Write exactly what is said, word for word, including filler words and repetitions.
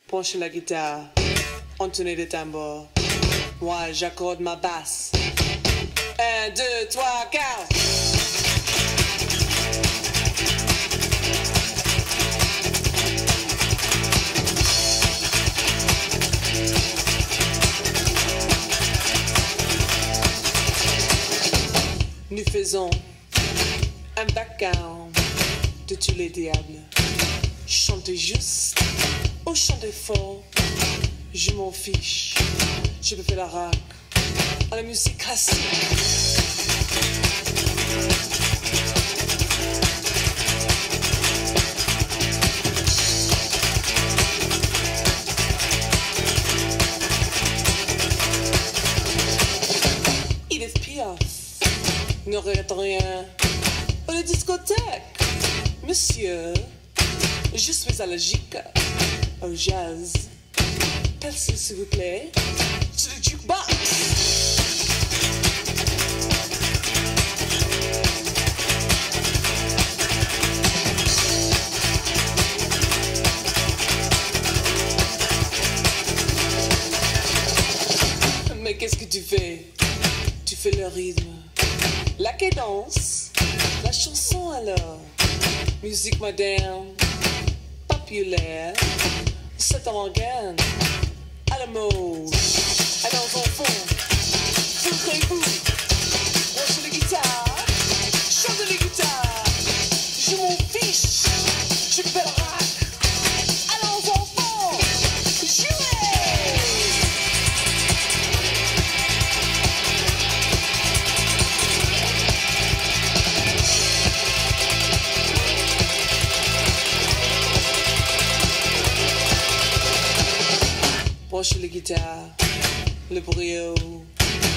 Penche la guitare, entonner les tambours. Moi, j'accorde ma basse. Un, deux, trois, quatre. Nous faisons un background de tous les diables. Chantez juste ou chantez fort, je m'en fiche. Je peux faire la rock à la musique classique. Edith Piaf ne regrette rien. Oh, la discothèque, monsieur, je suis allergique au jazz. Passez, s'il vous plaît, sur le jukebox. Mais qu'est-ce que tu fais? Tu fais le rythme, la cadence, la chanson alors. Musique moderne, populaire, c'est avant-garde, à la mode. Alors enfants, souffrez-vous, branchez les guitares, chantez les guitares, je m'en fiche, je fais le rock. Alors enfants, jouez! Branchez les guitares, le brio,